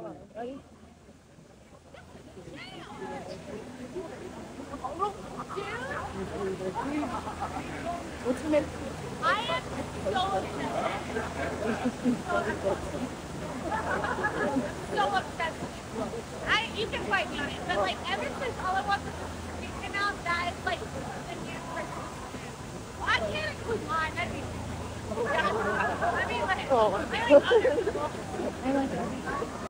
Ready? What's your name? I am so obsessed. So obsessed with it. You can fight me on it, but like ever since All I Want for Christmas came out, that is like the new Christmas. Well, I can't include mine. That'd be yeah. I mean, like, I like others. I like it.